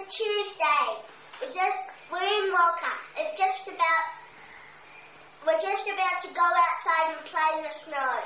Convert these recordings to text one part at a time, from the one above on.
Tuesday. We're in Walker. We're just about to go outside and play in the snow.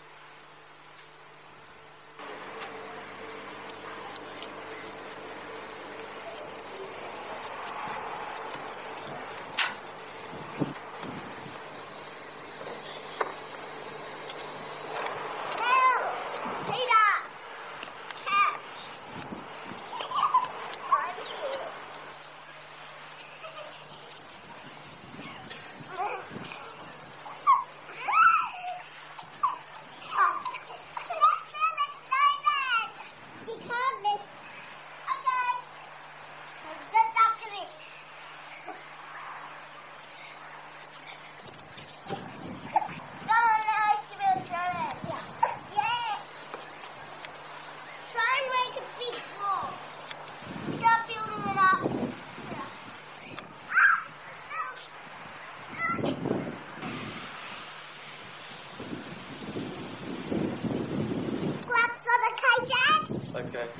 Okay.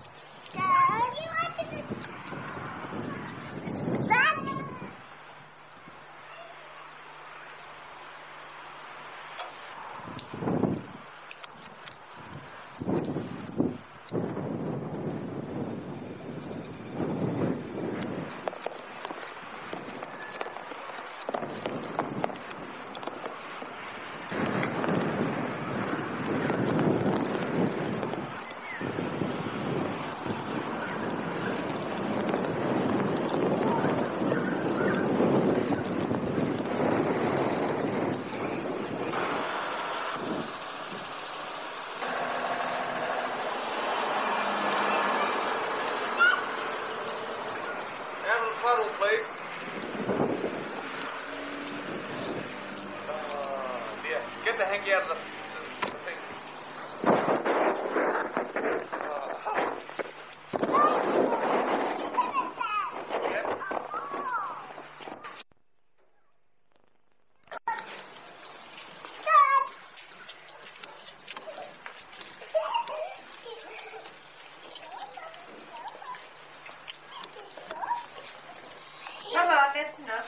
Puddle, please. Yeah, get the hanky out of the thing. Come on, that's enough.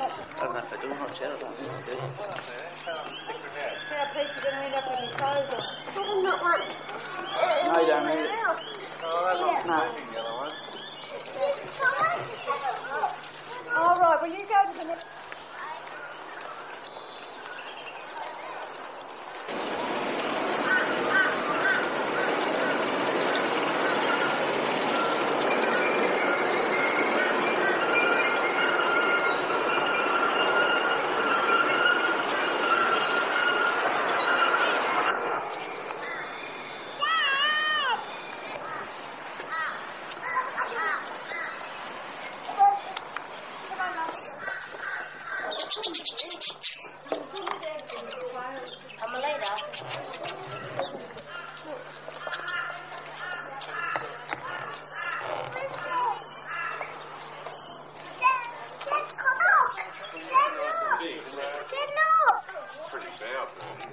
don't know if I do or not, Jen. I don't know if I do. How Pete, you're going to end up with your clothes on. I'm not one. No, you don't need it. Oh, that's not No. the other one. All right, well, you go to the next... I'm a later. Pretty bad, though.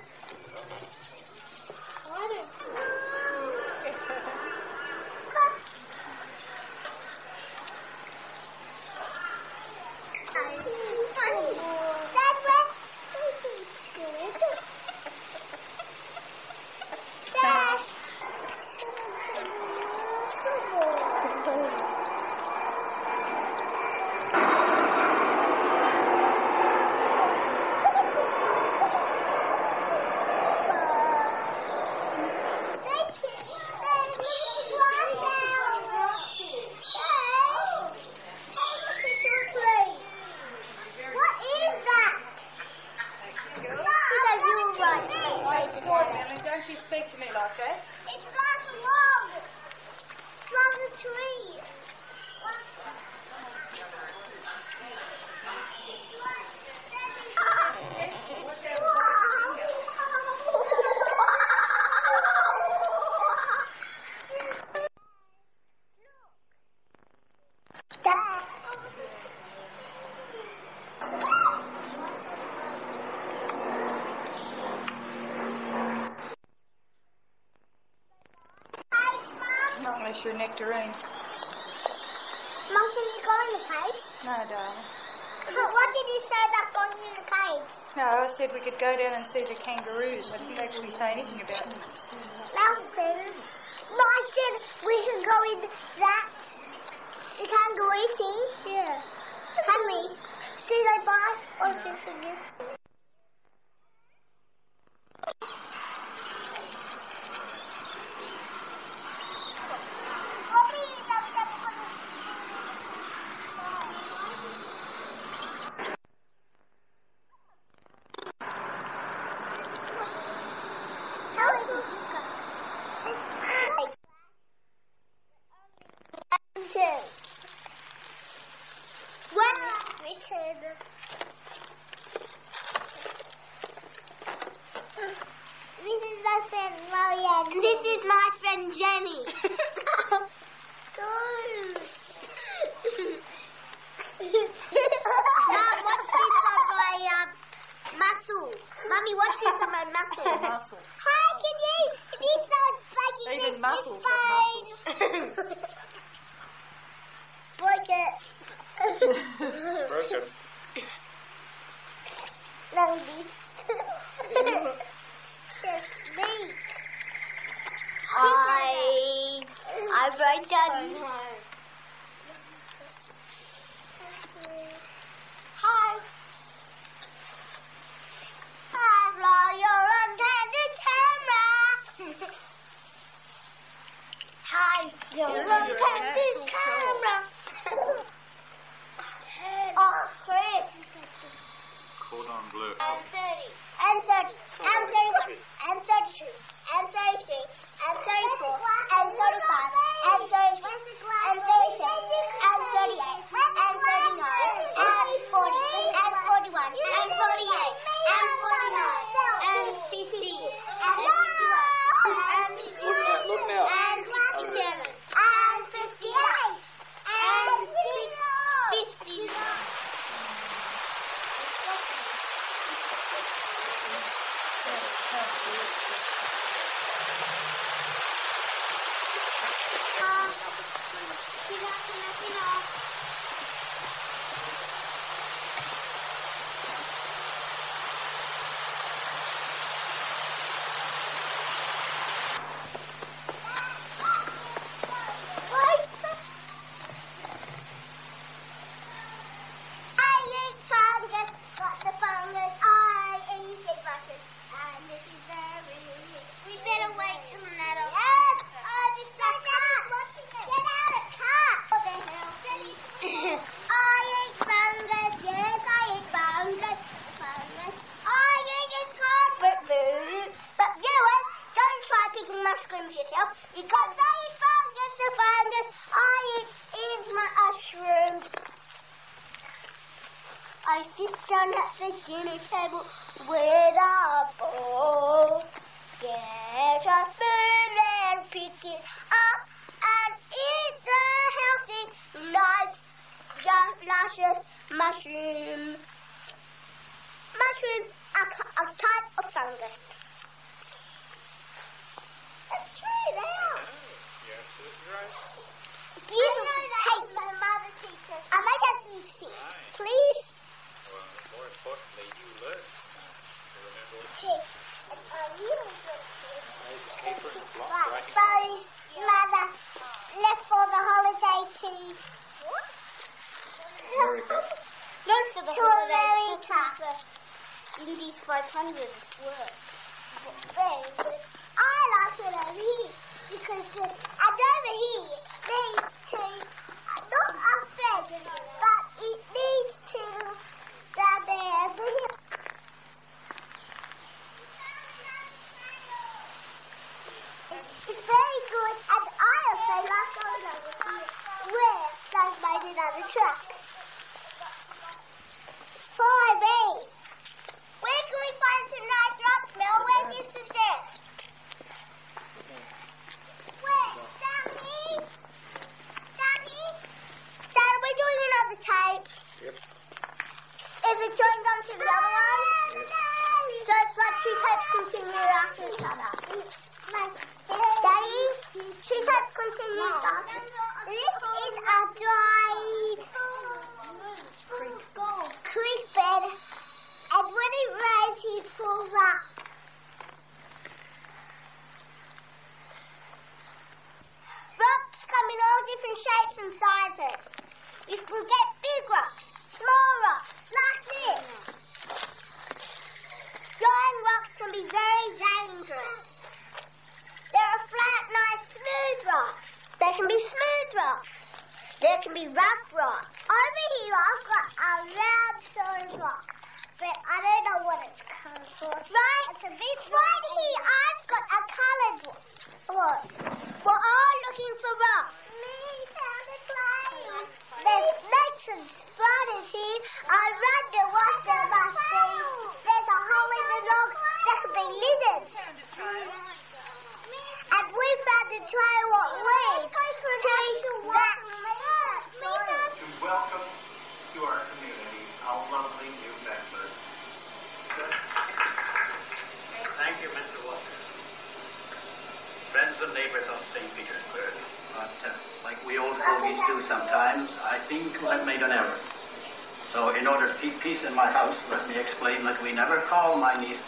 Don't you speak to me like that. It's like a log. It's like a tree. Not unless you're a nectarine. Mum, can you go in the caves? No, darling. What did you say about going in the caves? No, I said we could go down and see the kangaroos. I didn't actually say anything about them. Nelson. No, I said we can go in that. The kangaroo thing. Yeah. Can we? Should I buy or should we? This is my friend Jenny. Mom, what's this on my muscle? Mummy, what's this on my muscle? Muscle. Hi, can you? This sounds like you Even said muscles this have fine. Like it. Broken. No, Just me. I wrote down. Hi. Hello, you're on candid camera. Hi, you're on candid camera. Oh, Chris. Cordon bleu. And 30, and 30, and 31, and 32, and 33, and 34, and 35, and 36, and 37, and 38, and 39, and 40, and 41, and 48, and 49, and 50, and 51, and 52, Look now. and 57, and 58, and 59. fungus. I eat fungus. And this is very... We better wait till an adult. Yes! This get out of car. What the hell? I eat fungus. Yes, I eat fungus. Fungus. I eat this carpet food. But viewers, don't try picking mushrooms yourself. Because I eat fungus. The fungus I eat mushrooms. I sit down at the dinner table with a bowl. Get a spoon and pick it up and eat the healthy, nice, luscious mushrooms. Mushrooms are a type of fungus. That's true, they are. Yes, that's right. Beautiful taste. My mother teaches. I'd like to have some seeds, please. Well, more importantly, you learn to remember what Okay. A really good paper and block Right. writing. Bo's mother left for the holiday to... What? America. Not for the holiday. To America. Indy's 500's work. Very good. I like it over here because and over here needs to not upstairs, but it needs to down there. It's very good, and I also like going over here where they've made another track. 5B. Where can we find some nice rocks, Mel? Where do you suggest? Where? Down here? Down here? Dad, are we doing another tape? Yep. Is it joined onto the other one? So it's like two tapes continue after each other. Daddy, two tapes continue after. This is a dried creek bed, and when it rains, he pulls up. Rocks come in all different shapes and sizes. You can get big rocks, small rocks, like this. Giant rocks can be very dangerous. There are flat, nice, smooth rocks. There can be smooth rocks. There can be rough rocks. Over here, I've got a round sort of rock, but I don't know what it's called for. Right? It's a big right here, I've got a coloured one. Look, we're all looking for rocks. There's snakes and spiders here. I wonder what there must be. There's a hole in the log. There could be lizards. And we found a trail what way to that. To welcome to our community our lovely new member. Thank you, Mr. Walker. Friends and neighbors of St. Petersburg, but like we old fogies do sometimes, I seem to have made an error. So in order to keep peace in my house, let me explain that we never call my niece.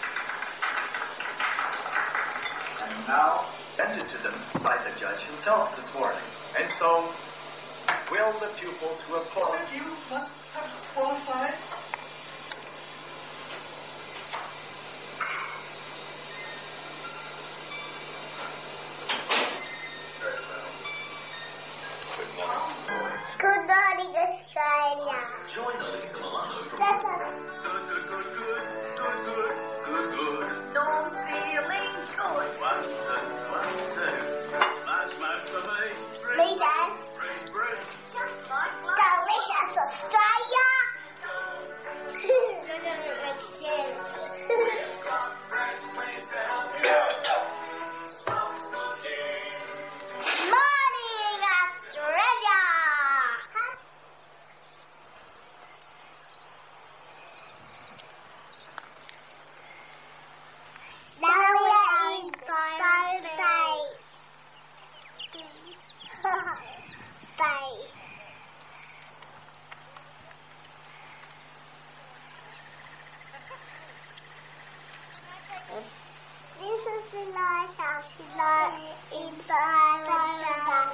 And now, presented to them by the judge himself this morning. And so, will the pupils who have qualified... You must have qualified. Very well. Good morning. Good morning, Australia. Join Elisa Milano from That's all. Good. Storm's feeling good. 1, 2, 1, 2. Much for me. Me, Dad. Bring. Just like delicious Australia. That doesn't make sense. Morning, Australia. Now we eat Bye. This is the lighthouse in Byron.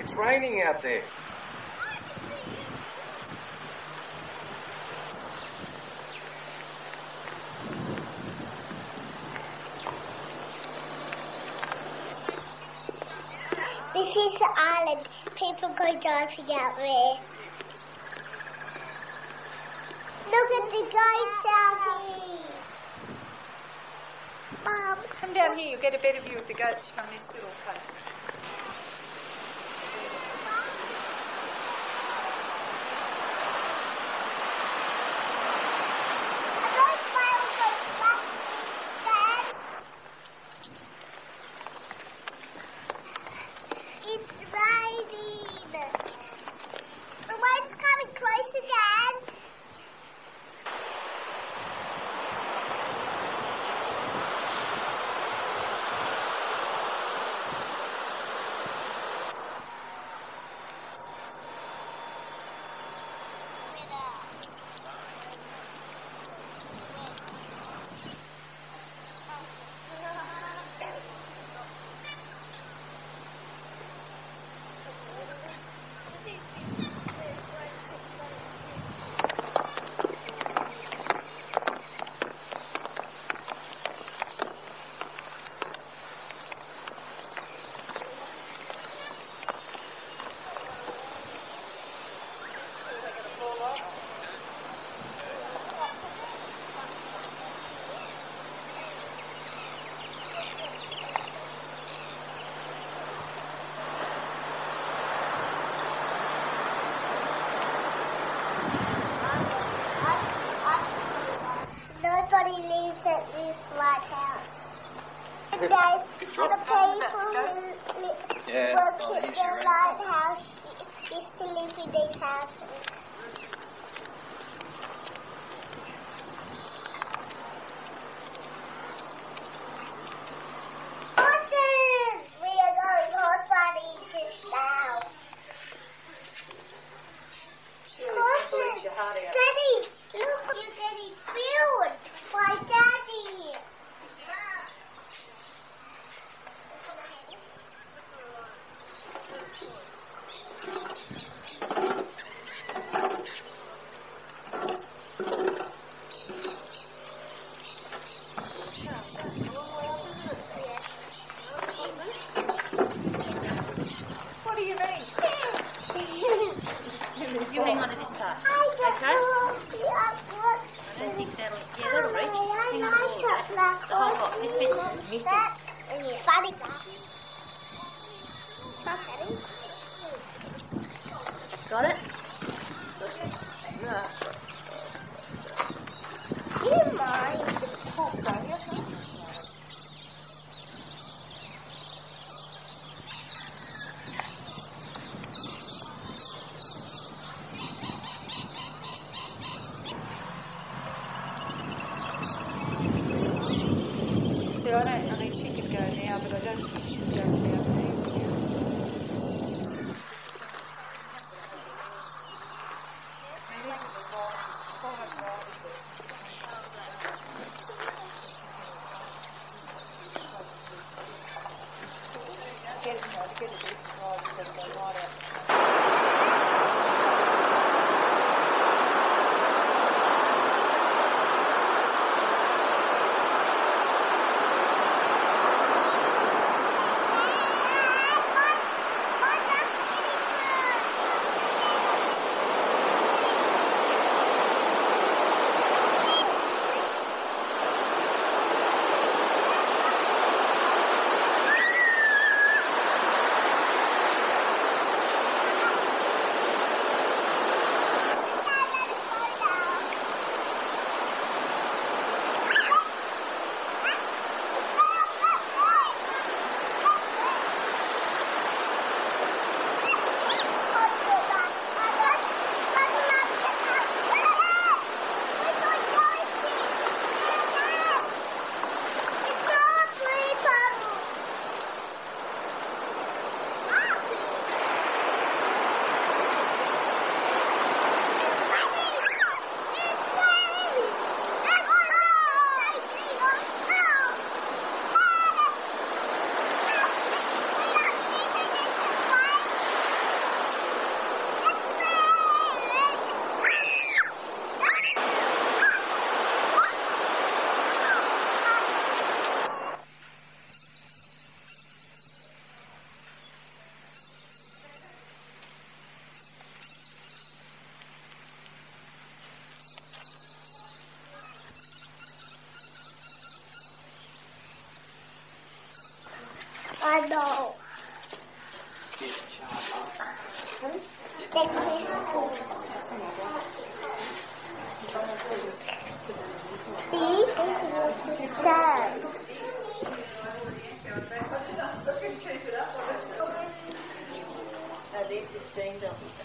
It's raining out there. This is the island. People go diving out there. Look at the guys out here. Mum. Come down here, you'll get a better view of the goats from this little place. Are those whales going back to Queensland? It's raining. The wave's coming close again. Nobody lives at this lighthouse. And guys, the people who work at the lighthouse used to live in these houses. Horses! We are going horse riding now. Horses! Daddy, look, you're getting filled by Daddy. What do you mean? You hang on to this part. I don't know. I don't think that'll reach. Hang on to all of that. The whole lot. This bit missing. Funny. Got it? You mind? See, I mean, she could go now, but I don't think she should go without me. To get a decent ride, you've got to go right out. know. These 15 don't be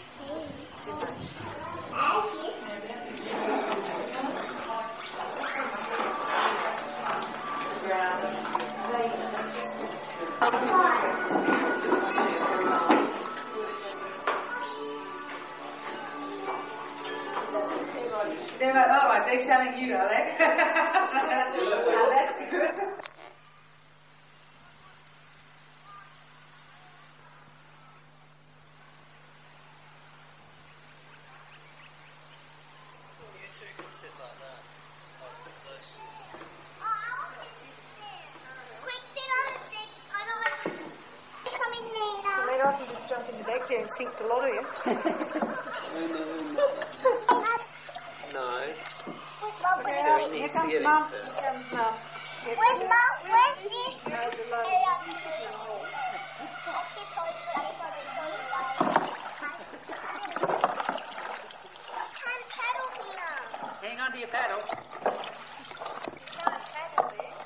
They're like, oh, they're telling you, are they? That's good. I can just jump in the deck there and sink the lot of you. No. Okay, here comes get Mum. in Here first. comes Mum. Where's Mum? Where's she? Hang on to your paddle. It's not a paddle,